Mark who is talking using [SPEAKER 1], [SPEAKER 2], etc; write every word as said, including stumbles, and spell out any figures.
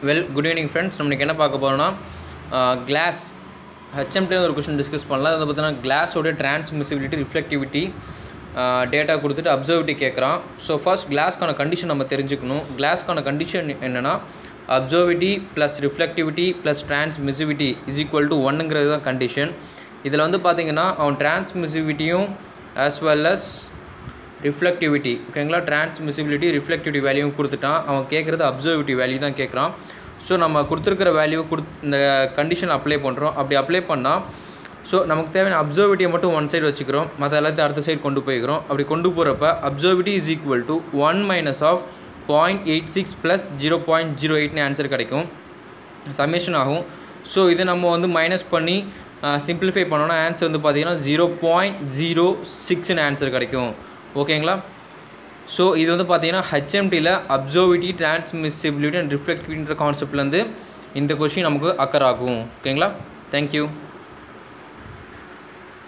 [SPEAKER 1] Well good evening friends. நம்ம என்ன பார்க்க போகிறோம்னா கிளாஸ் ஹெச்எம்டி ஒரு கொஸ்டின் டிஸ்கஸ் பண்ணலாம். அதை பார்த்தீங்கன்னா கிளாஸோட டிரான்ஸ்மிசிபிலிட்டி ரிஃப்ளெக்டிவிட்டி டேட்டா கொடுத்துட்டு அப்சர்விட்டி கேட்குறான். ஸோ ஃபர்ஸ்ட் கிளாஸ்க்கான கண்டிஷன் நம்ம தெரிஞ்சுக்கணும். கிளாஸ்க்கான கண்டிஷன் என்னென்னா absorptivity plus reflectivity plus transmissivity is equal to ஒன்னுங்கிறது தான் கண்டிஷன். இதில் வந்து பார்த்திங்கன்னா அவன் டிரான்ஸ்மிசிவிட்டியும் ஆஸ் வெல் அஸ் ரிஃப்ளெக்டிவிட்டி ஓகேங்களா, டிரான்ஸ்மிசிபிலிட்டி ரிஃப்ளெக்டிவிட்டி வேல்யூவும் கொடுத்துட்டான். அவன் கேட்குறது அப்சர்விட்டி வேல்யூ தான் கேட்குறான். ஸோ நம்ம கொடுத்துருக்கிற வேல்யூ கொடு இந்த கண்டிஷன் அப்ளை பண்ணுறோம். அப்படி அப்ளை பண்ணால் ஸோ நமக்கு தேவையான அப்சர்விட்டியை மட்டும் ஒன் சைடு வச்சுக்கிறோம், மற்ற எல்லாத்தையும் அடுத்த சைடு கொண்டு போய்க்கிறோம். அப்படி கொண்டு போகிறப்ப absorptivity is equal to one minus of point eight six plus zero point zero எயிட்னு ஆன்சர் கிடைக்கும், சம்மேஷன் ஆகும். ஸோ இதை நம்ம வந்து மைனஸ் பண்ணி சிம்பிளிஃபை பண்ணோன்னா ஆன்சர் வந்து பார்த்திங்கன்னா ஜீரோ பாயிண்ட் ஜீரோ சிக்ஸ்னு ஆன்சர் கிடைக்கும். ஓகேங்களா. ஸோ இது வந்து பார்த்திங்கன்னா ஹெச்எம்டியில் அப்சர்விட்டி டிரான்ஸ்மிசிபிலிட்டி அண்ட் ரிஃப்ளெக்டிவிட்டின்ற கான்செப்ட்லேருந்து இந்த கொஷின் நமக்கு அக்கர் ஆகும். ஓகேங்களா. தேங்க்யூ.